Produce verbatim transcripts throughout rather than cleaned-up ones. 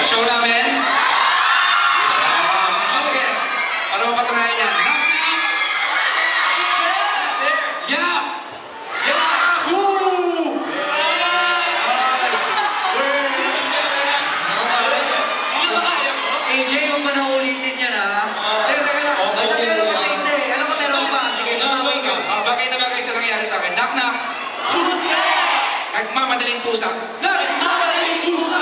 show namin? Uh, sige, para mapatunayan yan. Knock, knock! Yeah! Yeah! Woo! A J, huwag pa na ulitin yan, ha? Teka, teka na. Ay, meron pa siya isa eh. Alam mo, meron pa. Sige, mamawin ka. Bagay na bagay sa nangyari sa akin. Knock, knock! Who's there? Nagmamadaling pusa. Nagmamadaling pusa!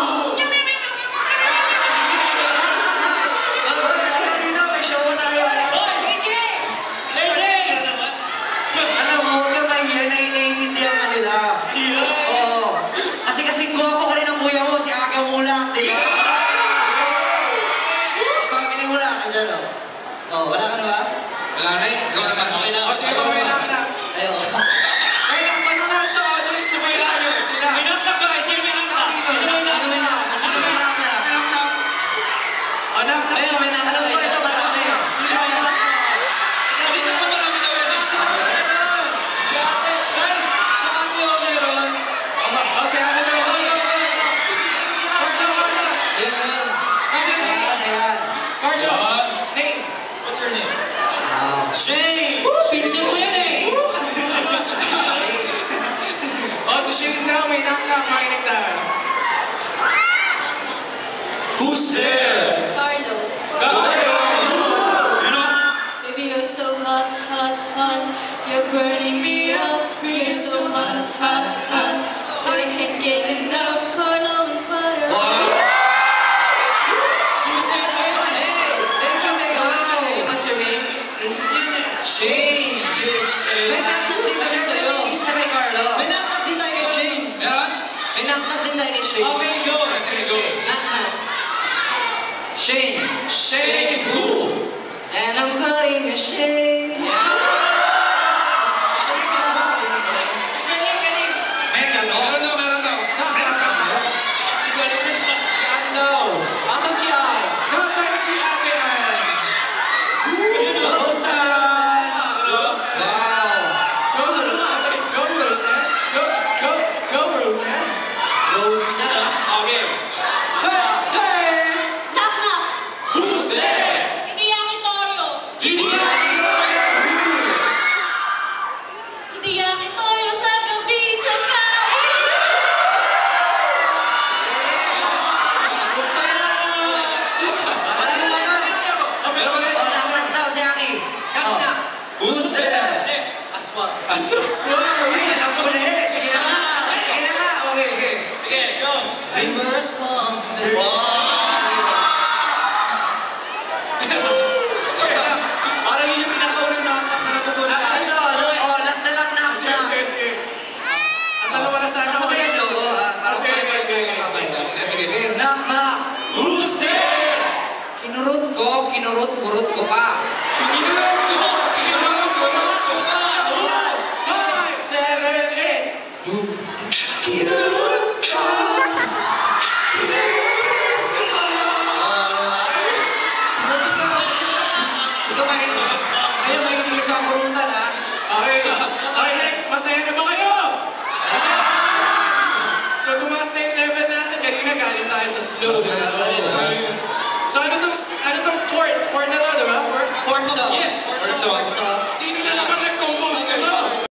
Oh, wala ka na ba? Wala na eh. Ikaw naman. Okay na. O sige, mamaya na ka na. Ayaw. Kaya lang, paano na sa audience tumayo sila? May knock-knock ba? Sino may knock-knock? Sino may knock-knock? Sino may knock-knock? May knock-knock. O, knock-knock. Ayun, may knock-knock. Alam ko ito, marami. Sino may knock-knock? Ikaw dito mo marami na meron. Si ate, guys, si ate o meron. O, si ate na meron. Si ate o meron. Ayun, ayun. Carlo, Ayan, ayan. Carlo. Name. What's her name? Wow. Shane! Pinsan mo yan eh! O, si Shane daw, may knock-knock, makinig tayo. Who's there? Carlo. Carlo! You know? Baby, you're so hot, hot, hot. You're burning me up. You're so hot, hot, hot. So I can't get enough. Carlo on fire. Suicide Hey, thank you, thank you. What's your name? What's your name? Shane. May knock-knock din tayo sa'yo. Isa kay Carlo. May knock-knock din tayo kay Shane. Meron? May knock-knock din tayo kay Shane. Okay, go! Sige, go. Knock-knock. Shane. Shane who? And I'm calling you Shane. Meron daw, meron daw, meron daw. Hindi ko alam kung saan daw. Asan si Ay? Nasaan si Ate Ay? Rose Ann! Rose Ann! Wow. Go Rose Ann! Go Rose Ann! Go, go, go Rose Ann! Rose na. Okay. Hey! Hey! Knock, knock. Who's there? Hindi yan Itorio. Hindi yan! Hindi yan Itorio sa gabi sa kain. Meron pa rin? Oh, knock-knock daw si Aki. Knock-knock. Who's there? Aswang. I just swear. Uy, alam ko na yan. Sige na nga. Sige na nga. Okay, okay. Sige, go. I'm a swan. Parang yun yung pinakaunang knock-knock na natutunan Ah, natin. ito, oh, last na lang knock Sige, na. sige, sige. Ang dalawa na sana. Sasabay siya, oh, ah. Ah, sige, sige, sige, sige. Sige, sige, sige. Knock, knock. Who's there? Kinurot ko, kinurot-kurot ko pa. Kinurot ko, kinurot ko, ko pa. One, Five, seven, eight. Kinurot ko. Ikaw makinig. Kayo makinig sa kurutan, ha? Okay, okay, next. Masaya na ba kayo? Masaya na ba? So, tumaas na yung level natin. Kanina galing tayo sa slow. So, ano tong, ano tong fourth? Fourth na to, di ba? Fourth? Fourth song. Yes, Fourth fourth song. song. Sino